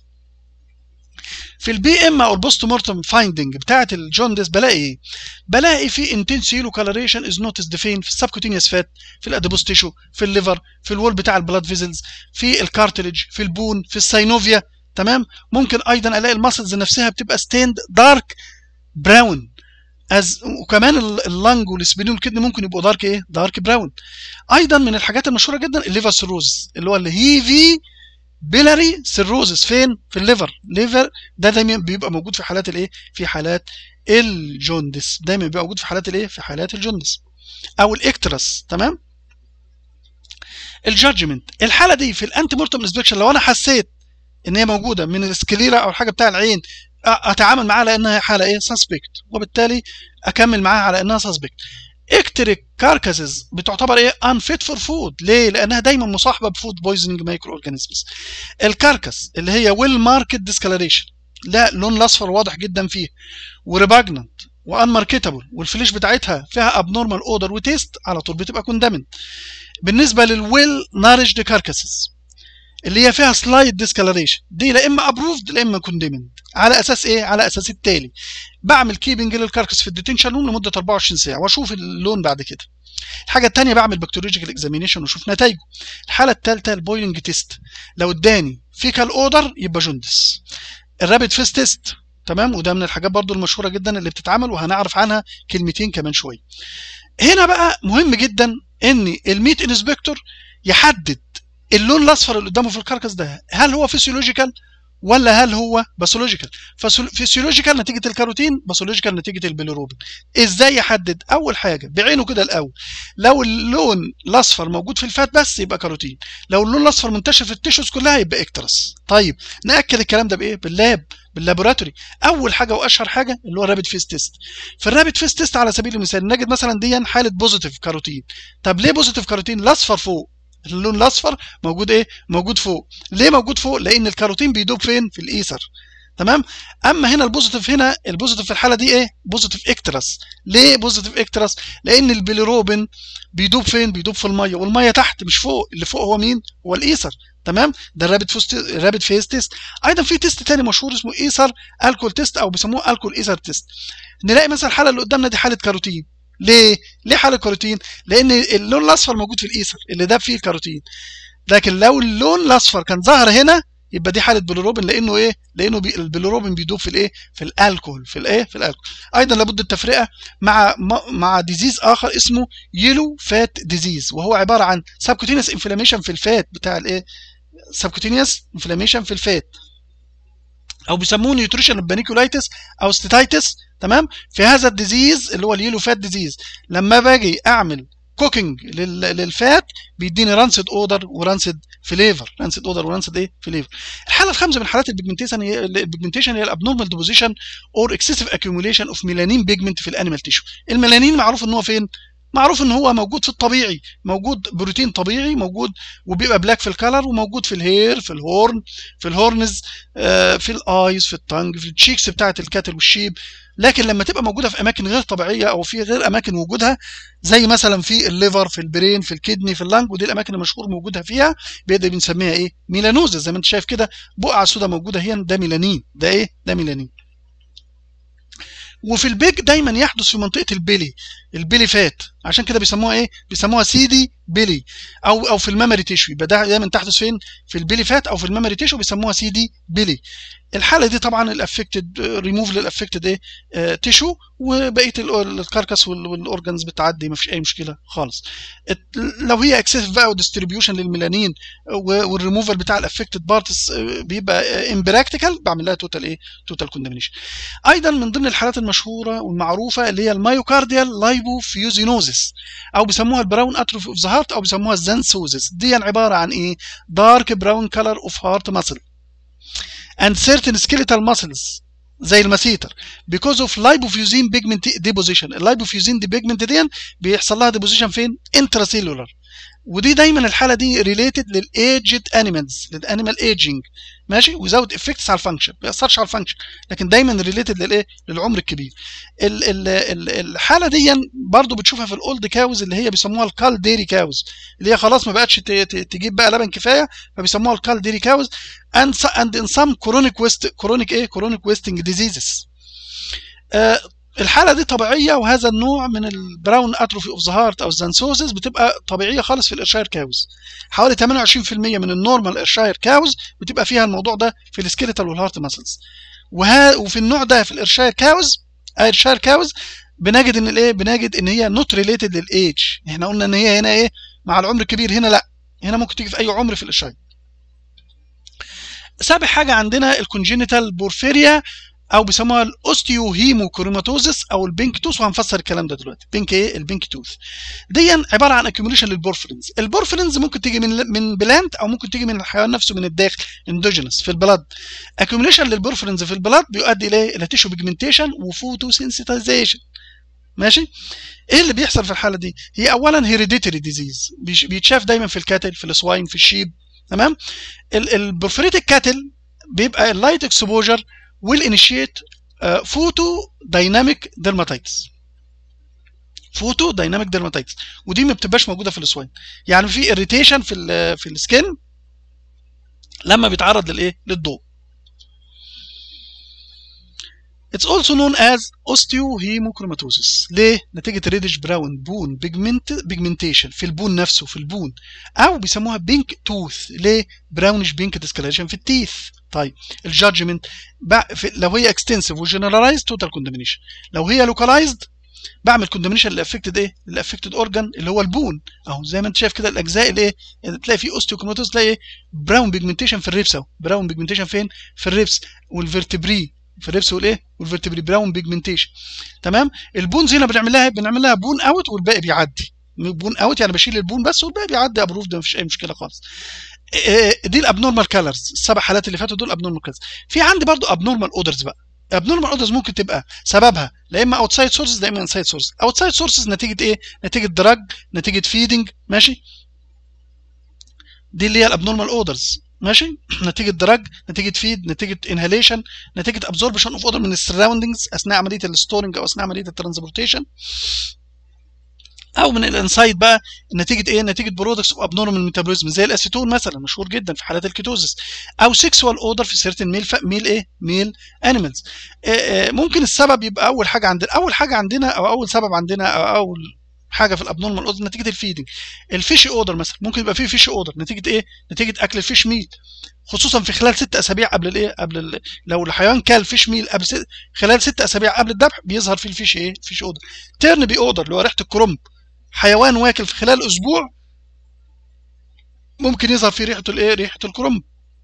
في البي ام او البوست مورتم فايندنج بتاعه الجوندس بلاقي ايه؟ بلاقي في انتنس يلو كولريشن از نوتسد فين؟ في السبكوتينيوس فات، في الاديبوس تيشو، في الليفر، في الوول بتاع البلاد فيزلز، في الكارتلج، في البون، في الساينوفيا. تمام. ممكن ايضا الاقي الماسلز نفسها بتبقى ستيند دارك براون، وكمان اللنج والسبلين والكدني ممكن يبقوا دارك ايه؟ دارك براون. ايضا من الحاجات المشهوره جدا الليفر سيروز اللي هو الهيفي بيلاري سيروزس. فين؟ في الليفر. ليفر ده دايما بيبقى موجود في حالات الايه؟ في حالات الجوندس، دايما بيبقى موجود في حالات الايه؟ في حالات الجوندس او الاكترس. تمام. الجادجمنت، الحاله دي في الانتي مورتم انسبكشن لو انا حسيت ان هي موجوده من السكليرا او الحاجه بتاع العين اتعامل معاها على انها حاله ايه؟ سسبكت، وبالتالي اكمل معاها على انها سسبكت. اكتريك كاركاسز بتعتبر ايه؟ unfit for food. ليه؟ لانها دايما مصاحبه بفود بويزنينج مايكرو اورجانيزمز. الكاركاس اللي هي ويل ماركت ديسكلريشن، لا اللون الاصفر واضح جدا فيه، وريباجننت وان ماركتابل، والفليش بتاعتها فيها ابنورمال اودر وتيست، على طول بتبقى كوندمن. بالنسبه للويل نارجد كاركاسز اللي هي فيها سلايد ديسكلريشن، دي لا اما ابروفد لا اما كوندمند. على اساس ايه؟ على اساس التالي: بعمل كيبنج للكاركس في الديتنشن روم لمده 24 ساعه واشوف اللون بعد كده. الحاجه الثانيه بعمل بكتيريولوجيكال اكزامينيشن واشوف نتائجه. الحاله الثالثه البويلنج تيست، لو اداني فيكال اودر يبقى جوندس. الرابيد فيس تيست، تمام، وده من الحاجات برضو المشهوره جدا اللي بتتعمل وهنعرف عنها كلمتين كمان شويه. هنا بقى مهم جدا ان الميت انسبكتور يحدد اللون الاصفر اللي قدامه في الكاركس ده هل هو فيسيولوجيكال ولا هل هو باثولوجيكال. فيسيولوجيكال نتيجه الكاروتين، باثولوجيكال نتيجه البيليروبين. ازاي يحدد؟ اول حاجه بعينه كده الاول، لو اللون الاصفر موجود في الفات بس يبقى كاروتين، لو اللون الاصفر منتشر في التيشوز كلها يبقى اكترس. طيب ناكد الكلام ده بايه؟ باللابوراتوري. اول حاجه واشهر حاجه اللي هو الرابيد فيس تيست. في الرابيد فيس تيست على سبيل المثال نجد مثلا دي حاله بوزيتيف كاروتين. طب ليه بوزيتيف كاروتين؟ الاصفر فوق، اللون الاصفر موجود ايه؟ موجود فوق. ليه موجود فوق؟ لان الكاروتين بيدوب فين؟ في الايثر. تمام. اما هنا البوزيتيف، هنا البوزيتيف في الحاله دي ايه؟ بوزيتيف اكترس. ليه بوزيتيف اكترس؟ لان البيليروبين بيدوب فين؟ بيدوب في الميه، والميه تحت مش فوق، اللي فوق هو مين؟ هو الايثر. تمام. ده الرابيد فيس تيست. ايضا في تيست تاني مشهور اسمه ايثر الكول تيست او بيسموه الكول ايثر تيست. نلاقي مثلا الحاله اللي قدامنا دي حاله كاروتين. ليه حاله كاروتين؟ لان اللون الاصفر موجود في الايثر اللي داب فيه الكاروتين. لكن لو اللون الاصفر كان ظاهر هنا يبقى دي حاله بيليروبين، لانه ايه؟ لانه البيليروبين بيدوب في الايه؟ في الالكول، في الايه؟ في الالكول. ايضا لابد التفرقه مع ديزيز اخر اسمه يلو فات ديزيز، وهو عباره عن سبكوتينيوس انفلاميشن في الفات بتاع الايه؟ سبكوتينيوس انفلاميشن في الفات. او بيسموه نيوتريشن بانيكولايتس او ستيتايتس. تمام. في هذا الديزيز اللي هو اليلو فات ديزيز، لما باجي اعمل كوكينج للفات بيديني رانسد اودر ورانسد فليفر، رانسد اودر ورانسد ايه فليفر. الحاله الخامسه من حالات البيجمنتيشن هي الابنورمال ديبوزيشن اور اكسسيف اكيوميليشن اوف ميلانين بيجمنت في الانيمال تيشو. الميلانين معروف ان هو فين؟ معروف ان هو موجود في الطبيعي، موجود بروتين طبيعي موجود، وبيبقى بلاك في الكلر، وموجود في الهير، في الهورن، في الهورنز، في الايز، في التانج، في التشيكس بتاعه الكاتل والشيب. لكن لما تبقى موجوده في اماكن غير طبيعيه او في غير اماكن وجودها، زي مثلا في الليفر، في البرين، في الكدني، في اللنج، ودي الاماكن المشهور موجودها فيها، بيقدر بنسميها ايه؟ ميلانوزا. زي ما انت شايف كده بقعه سوداء موجوده هنا، ده ميلانين، ده ايه؟ ده ميلانين. وفي البيج دايما يحدث في منطقه البيلي فات، عشان كده بيسموها ايه؟ بيسموها سيدي بيلي، او في الميموري تيشو. يبقى ده دايما تحدث فين؟ في البيلي فات او في الميموري تيشو، بيسموها سيدي بيلي. الحاله دي طبعا الافكتد ريموف للافكتد ايه؟ تيشو، وبقيه الكاركاس والاورجنز بتعدي، ما فيش اي مشكله خالص. لو هي اكسسيف بقى وديستريبيوشن للميلانين والريموفال بتاع الافكتد بارتس بيبقى امبراكتيكال، بعمل لها توتال ايه؟ توتال كوندمنيشن. ايضا من ضمن الحالات المشهوره والمعروفه اللي هي المايوكارديال لايبوفيوزينوزيس، او بيسموها البراون اتروفي اوف ذا هارت، او بيسموها الزانسوزيس. دي عباره عن ايه؟ دارك براون كلر اوف هارت ماسل and certain skeletal muscles زي المسيتر because of lipofuscin pigment deposition. اللايبوفيوزين دي بيجمنت دي بيحصل لها ديبوزيشن فين؟ انتراسيلولار. ودي دايما الحاله دي ريليتد للايجد انيمالز، للانيمال ايجينج، ماشي، وزود افكتس على الفانكشن، ما بيأثرش على الفانكشن، لكن دايما ريليتد للايه؟ للعمر الكبير. الحاله دي برضو بتشوفها في الاولد كاوز اللي هي بيسموها الكال ديري كاوز، اللي هي خلاص ما بقتش تجيب بقى لبن كفايه، فبيسموها الكال ديري كاوز. and in some chronic wasting diseases. الحاله دي طبيعيه، وهذا النوع من البراون اتروفي اوف ذا هارت او الزانسوزيس بتبقى طبيعيه خالص في الارشاير كاوز. حوالي 28% من النورمال ارشاير كاوز بتبقى فيها الموضوع ده في السكيليتال والهارت ماسلز. وفي النوع ده في الارشاير كاوز بنجد ان الايه؟ بنجد ان هي نوت ريليتد للايج. احنا قلنا ان هي هنا ايه؟ مع العمر الكبير، هنا لا، هنا ممكن تيجي في اي عمر في الارشاير. سابع حاجه عندنا الكونجينيتال بورفيريا، او بيسموها الاوستيو هيموكروماتوزيس او البينك توث، وهنفسر الكلام ده دلوقتي. بينك ايه؟ البينك توث دي عباره عن اكيوميليشن للبورفرينز. البورفرينز ممكن تيجي من بلانت، او ممكن تيجي من الحيوان نفسه من الداخل، اندوجينس في البلاد. اكيوميليشن للبورفرينز في البلاد بيؤدي الى تيشو بيجمنتيشن وفوتو سنسيتايزيشن، ماشي. ايه اللي بيحصل في الحاله دي؟ هي اولا هيريديتري ديزيز، بيتشاف دايما في الكاتل، في السواين، في الشيب، تمام. البورفريتيك كاتل بيبقى اللايت اكسبوجر will initiate photodynamic dermatitis. photodynamic dermatitis، ودي ما بتبقاش موجوده في السواين. يعني في irritation في السكين لما بيتعرض للايه؟ للضوء. It's also known as osteohemochromatosis. ليه؟ نتيجة reddish brown بون pigmentation في البون نفسه، في البون، أو بيسموها pink tooth. ليه؟ brownish pink discoloration في التيث. طيب الجادجمنت لو هي extensive وجنرالايزد توتال كوندمنيشن، لو هي لوكالايزد بعمل كوندمنيشن للافكتد ايه؟ للافكتد اورجان اللي هو البون، اهو زي ما انت شايف كده الاجزاء اللي ايه؟ تلاقي في اوستيوكروماتوز، تلاقي ايه؟ براون بيجمنتيشن في الريبس، اهو براون بيجمنتيشن فين؟ في الريبس والفيرتبري، في الريبس والايه؟ والفيرتبري براون بيجمنتيشن، تمام. البونز هنا بنعمل لها بون اوت والباقي بيعدي. بون اوت يعني بشيل البون بس والباقي بيعدي ابروف، ده مفيش اي مشكله خالص. دي الابنورمال كالرز، السبع حالات اللي فاتوا دول ابنورمال كالرز. في عندي برضو ابنورمال اودرز بقى. ابنورمال اودرز ممكن تبقى سببها لا اما اوتسايد سورسز لا اما انسايد سورسز. اوتسايد سورسز نتيجه ايه؟ نتيجه دراج، نتيجه فيدنج، ماشي. دي اللي هي الابنورمال اودرز، ماشي. نتيجه دراج، نتيجه فيد، نتيجه انهاليشن، نتيجه ابزوربشن اوف اودر من السراوندنجز اثناء عمليه الستورنج او اثناء عمليه الترانسبورتيشن، او من الانسايد بقى نتيجه ايه؟ نتيجه برودكتس اوف ابنورمال ميتابوليزم زي الاسيتون مثلا، مشهور جدا في حالات الكيتوزس، او سيكسوال اوردر في سيرتن ميل انيمالز. ممكن السبب يبقى اول حاجه عندنا او اول سبب عندنا او اول حاجه في الابنورمال اوردر نتيجه الفيدنج. الفيش اوردر مثلا ممكن يبقى فيه فيش اوردر نتيجه ايه؟ نتيجه اكل الفيش ميل، خصوصا في خلال 6 اسابيع قبل الايه؟ لو الحيوان كل فيش ميل خلال 6 اسابيع قبل الذبح بيظهر فيه الفيش ايه؟ فيش اوردر. تيرن بي اوردر اللي هو ريحه الكرنب، حيوان واكل في خلال اسبوع ممكن يظهر فيه ريحه الايه؟ ريحه الكرنب،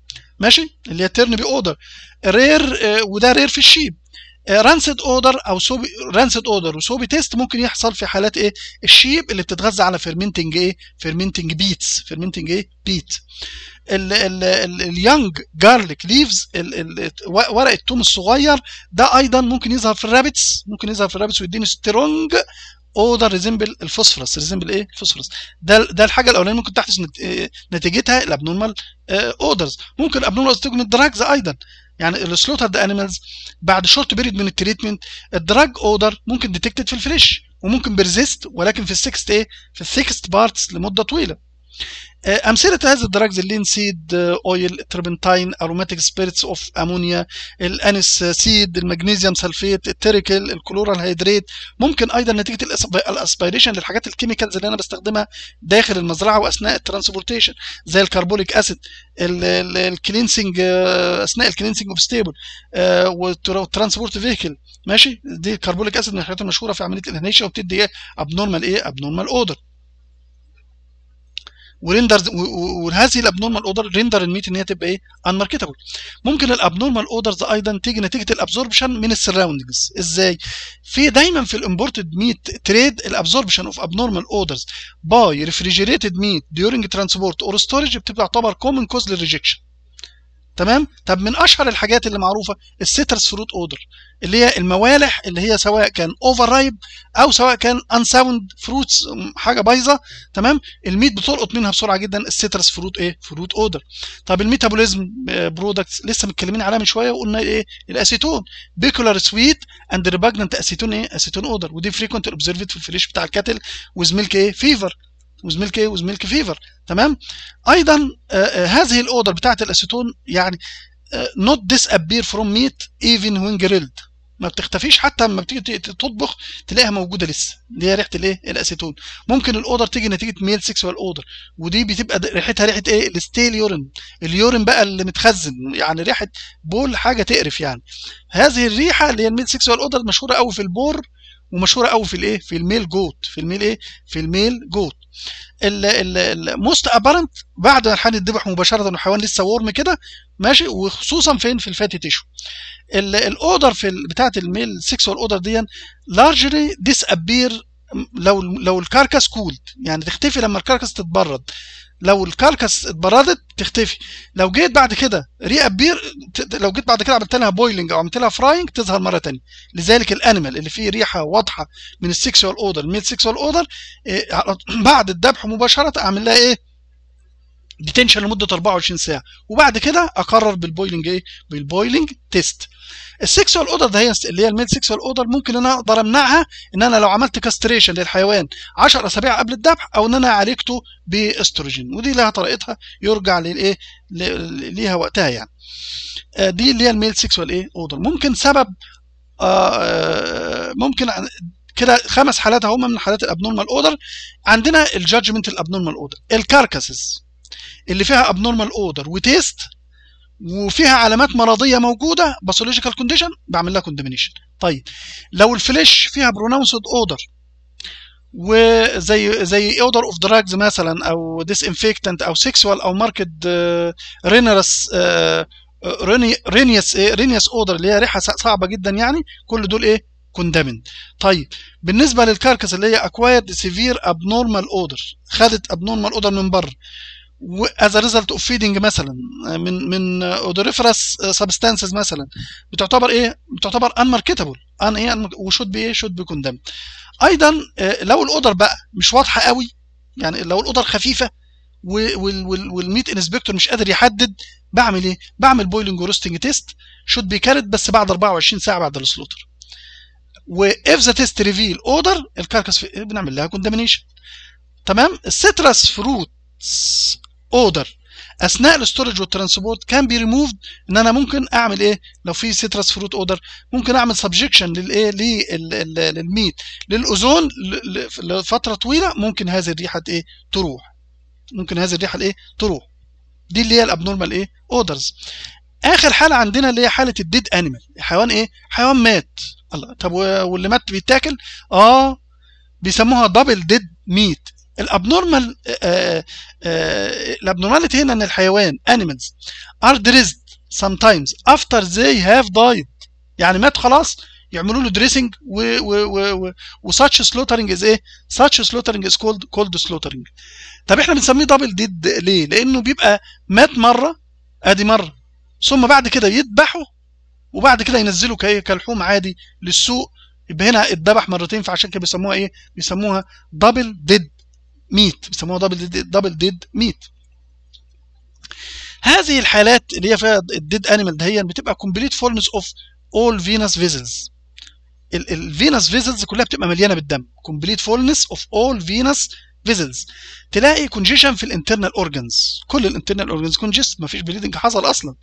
ماشي، اللي هي تيرنبي اودر رير، وده رير في الشيب. رانسد اودر او سوبي، رانسد اودر وسوبي تيست ممكن يحصل في حالات ايه؟ الشيب اللي بتتغذى على فيرمنتنج ايه؟ فيرمنتنج بيتس، فيرمنتنج ايه؟ بيت. اليونج جارليك ليفز، ورق الثوم الصغير ده ايضا ممكن يظهر في الرابتس، ممكن يظهر في الرابتس ويديني سترونج اودر ريزمبل الفوسفورس، ريزمبل ايه؟ الفوسفورس. ده الحاجه الاولانيه ممكن تحدث نتيجتها الابنورمال اودرز. ممكن الابنورمال تيجي من الدراجز ايضا، يعني السلوترد انيمالز بعد شورت بيريد من التريتمنت الدراج اودر ممكن ديتكتد في الفريش، وممكن بيرزيست ولكن في السكست ايه؟ في الثيكست بارتس لمده طويله. امثله هذه الدراجز اللين سيد اويل، تربنتاين، اروماتيك سبيريتس اوف امونيا، الانس سيد، المغنيسيوم سلفيت، التيريكل، الكلورال هيدريت. ممكن ايضا نتيجه الاسبيريشن للحاجات الكيميكالز اللي انا بستخدمها داخل المزرعه واثناء الترانسبورتيشن، زي الكربوليك اسيد، الكلينسنج اثناء الكلينسنج اوف ستيبل، والترانسبورت فيكل. ماشي، دي الكربوليك اسيد من الحاجات المشهوره في عمليه الانهيشن، وبتدي ايه؟ ابنورمال ايه؟ ابنورمال اودر. وريندرز، وهذه الابنورمال اودر ريندر الميت ان هي تبقى ايه؟ انماركتبل. ممكن الابنورمال اودرز ايضا تيجي نتيجه الابزوربشن من السراوندنجز. ازاي؟ في دايما في الامبورتد ميت تريد الابزوربشن اوف ابنورمال اودرز باي ريفريجريتد ميت ديورنج ترانسبورت اور ستورج بتبقى تعتبر كومن كوز للريجكشن. تمام؟ طب من اشهر الحاجات اللي معروفه السيترس فروت اودر، اللي هي الموالح اللي هي سواء كان اوفر رايب او سواء كان انساوند فروتس، حاجه بايظه. تمام؟ الميت بتلقط منها بسرعه جدا السيترس فروت ايه؟ فروت اودر. طب الميتابوليزم برودكتس لسه متكلمين عليها من شويه وقلنا ايه؟ الاسيتون، بيكولار سويت اند ريباجننت اسيتون ايه؟ اسيتون اودر، ودي فريكونت اوبزرفد في الفريش بتاع الكاتل ويز ميلك ايه؟ فيفر، ويز ميلك ايه؟ ويز ميلك فيفر. تمام؟ ايضا هذه الاودر بتاعت الاسيتون يعني not disappear from meat even when grilled، ما بتختفيش حتى لما بتيجي تطبخ تلاقيها موجوده لسه، اللي هي ريحه الايه؟ الاسيتون. ممكن الاودر تيجي نتيجه ميل سيكسوال اودر، ودي بتبقى ريحتها ريحه ايه؟ الستيل يورين، اليورين بقى اللي متخزن، يعني ريحه بول، حاجه تقرف يعني. هذه الريحه اللي هي الميل سيكسوال اودر مشهوره قوي في البور، ومشهوره قوي في الايه؟ في الميل جوت، في الميل ايه؟ في الميل جوت. الموست ابارنت بعد ما الحيوان يتذبح مباشره والحيوان لسه ورم كده، ماشي، وخصوصا فين؟ في الفاتي تيشو. الاودر في بتاعه الميل سيكسوال اودر دي لارجلي ديس ابير لو الكاركاس كولد، يعني تختفي لما الكاركاس تتبرد. لو الكاركاس اتبردت تختفي. لو جيت بعد كده لو جيت بعد كده عملت لها بويلنج او عملت لها فراينج تظهر مره ثانيه. لذلك الانيمال اللي فيه ريحه واضحه من السكسوال اودر، الميل سكسوال اودر، بعد الذبح مباشره اعمل لها ايه؟ ديتنشن لمده 24 ساعه، وبعد كده اقرر بالبويلنج ايه؟ بالبويلنج تيست. السكسوال اودر ده هي اللي هي الميل سكسوال اودر، ممكن انا اقدر امنعها ان انا لو عملت كاستريشن للحيوان 10 اسابيع قبل الذبح، او ان انا عالجته باستروجين، ودي لها طريقتها يرجع للايه؟ ليها وقتها يعني. دي اللي هي الميل سكسوال ايه؟ اودر. ممكن سبب ممكن كده 5 حالات هم من حالات الابنورمال اودر. عندنا الجادجمنت الابنورمال اودر، الكاركاسز اللي فيها ابنورمال اودر وتيست وفيها علامات مرضيه موجوده، باثولوجيكال كونديشن، بعمل لها كوندمينيشن. طيب لو الفليش فيها برونونسد اودر، وزي اودر اوف دراجز مثلا، او ديس انفكتنت، او سيكسوال، او ماركت رينرس رينيوس اودر اللي هي ريحه صعبه جدا يعني، كل دول ايه؟ كوندمن. طيب بالنسبه للكاركس اللي هي اكوايرد سيفير ابنورمال اودر، خدت ابنورمال اودر من بره as a result of feeding مثلا من odoriferous substances مثلا، بتعتبر ايه؟ بتعتبر unmarketable، وشود بي ايه؟ شود بي كوندمن. ايضا لو الاودر بقى مش واضحه قوي، يعني لو الاودر خفيفه والميت انسبكتور مش قادر يحدد، بعمل ايه؟ بعمل بويلنج وروستنج تيست، شود بي كارت، بس بعد 24 ساعه بعد السلوتر. واف ذا تيست ريفيل اودر، الكاركس بنعمل لها كوندمينيشن. تمام؟ السيترس فروت اودر اثناء الاستورج والترانسبورت كان بي ريموفد، ان انا ممكن اعمل ايه؟ لو في سيترس فروت اودر ممكن اعمل سبجكشن للايه؟ للميت للاوزون لفتره طويله، ممكن هذه الريحه ايه؟ تروح، ممكن هذه الريحه الايه؟ تروح. دي اللي هي الابنورمال ايه؟ اودرز. اخر حاله عندنا اللي هي حاله الديد انيمال، حيوان ايه؟ حيوان مات. الله، طب واللي مات بيتاكل؟ بيسموها دبل ديد ميت، الابنورمال الابنورماليتي هنا ان الحيوان animals are dressed sometimes after they have died، يعني مات خلاص يعملوا له دريسنج وsuch slaughtering is ايه؟ such slaughtering is called slaughtering. طب احنا بنسميه دبل ديد ليه؟ لانه بيبقى مات مره، ادي مره، ثم بعد كده يذبحوا وبعد كده ينزلوا كلحوم عادي للسوق، يبقى هنا اتذبح مرتين، فعشان كده بيسموها ايه؟ بيسموها دبل ديد ميت، بيسموها دبل ديد ميت. هذه الحالات اللي هي فيها الديد انيمال دهيا بتبقى كومبليت فولنس اوف اول فينس فيزلز. الفينس فيزلز كلها بتبقى مليانه بالدم، كومبليت فولنس اوف اول فينس فيزلز. تلاقي كونجيشن في الانترنال اورجنز، كل الانترنال اورجنز كونجست، مفيش بليدنج حصل اصلا.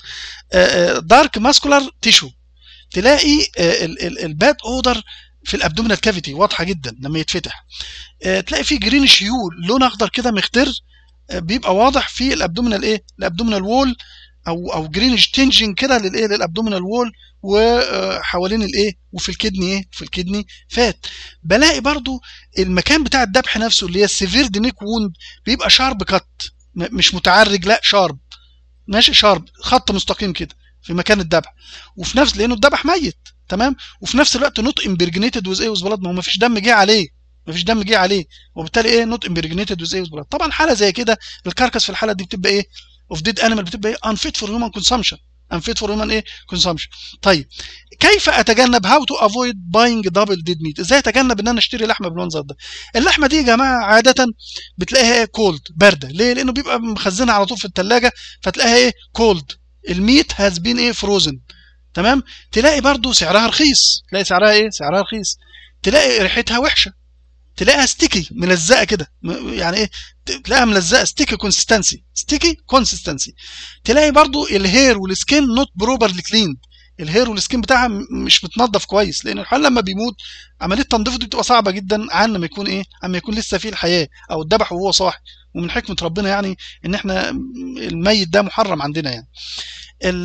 دارك ماسكولار تيشو، تلاقي الباد اودر في الابدومينال كافيتي واضحه جدا لما يتفتح. تلاقي فيه جرينش هيو، لون اخضر كده مخضر، بيبقى واضح في الابدومينال ايه؟ الابدومينال وول، او جرينش تنجن كده للايه؟ للابدومينال وول وحوالين الايه؟ وفي الكدني ايه؟ في الكدني فات. بلاقي برضو المكان بتاع الذبح نفسه اللي هي السيفير نيك ووند بيبقى شارب كات، مش متعرج، لا شارب، ماشي شارب، خط مستقيم كده في مكان الذبح، وفي نفس لانه الذبح ميت تمام، وفي نفس الوقت نوت امبرجنيتد ويز ايه؟ ويز بلاد، ما هو مفيش دم جه عليه، مفيش دم جه عليه، وبالتالي ايه؟ نوت امبرجنيتد ويز ايه؟ ويز بلاد. طبعا حاله زي كده الكاركس في الحاله دي بتبقى ايه؟ اوف ديد انيمال، بتبقى ايه؟ unfit for human consumption، unfit for human ايه؟ consumption. طيب كيف اتجنب؟ how to avoid buying double dead meat، ازاي اتجنب ان انا اشتري لحمه بالمنظر ده؟ اللحمه دي يا جماعه عاده بتلاقيها ايه؟ كولد، بارده. ليه؟ لانه بيبقى مخزنها على طول في الثلاجه، فتلاقيها ايه؟ كولد. الميت هاز بين ايه؟ فروزن. تمام. تلاقي برضو سعرها رخيص، تلاقي سعرها ايه؟ سعرها رخيص. تلاقي ريحتها وحشه، تلاقيها ستيكي ملزقه كده، يعني ايه؟ تلاقيها ملزقه، ستيكي كونسيستنسي، ستيكي كونسيستنسي. تلاقي برضو الهير والسكين نوت بروبرلي كليند، الهير والسكين بتاعها مش متنظف كويس، لان الحيوان لما بيموت عمليه تنظيفه دي بتبقى صعبه جدا عن لما يكون ايه؟ اما يكون لسه فيه الحياه او اتذبح وهو صاحي. ومن حكمه ربنا يعني ان احنا الميت ده محرم عندنا يعني. ال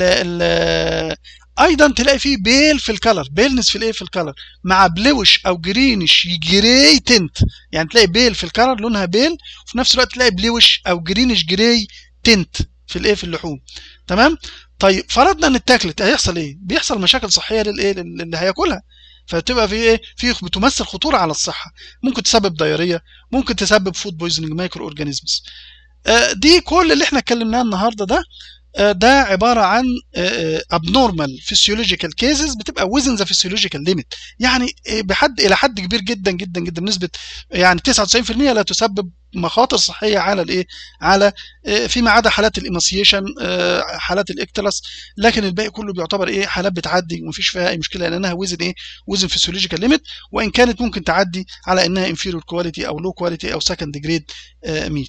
ال ايضا تلاقي فيه بيل في الكلر، بيلنس في الايه؟ في الكلر، مع بلوش او جرينش جراي تنت، يعني تلاقي بيل في الكلر لونها بيل، وفي نفس الوقت تلاقي بلوش او جرينش جراي تنت في الايه؟ في اللحوم. تمام. طيب فرضنا ان اتاكلت، هيحصل ايه؟ بيحصل مشاكل صحيه للايه؟ اللي هياكلها، فتبقى في ايه؟ في بتمثل خطوره على الصحه، ممكن تسبب دايريه، ممكن تسبب فود بويزنج مايكرو اورجانيزمز. دي كل اللي احنا اتكلمناه النهارده ده عباره عن abnormal physiological cases بتبقى within the physiological limit، يعني الى حد كبير جدا جدا جدا، بنسبه يعني 99% لا تسبب مخاطر صحيه على الايه؟ على فيما عدا حالات الاماسيشن، حالات الاكتلس، لكن الباقي كله بيعتبر ايه؟ حالات بتعدي ومفيش فيها اي مشكله، لانها وزن ايه؟ وزن physiological limit، وان كانت ممكن تعدي على انها inferior quality او low quality او second grade meat.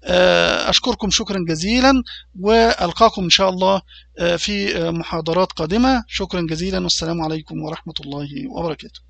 اشكركم شكرا جزيلا، والقاكم ان شاء الله في محاضرات قادمه. شكرا جزيلا، والسلام عليكم ورحمه الله وبركاته.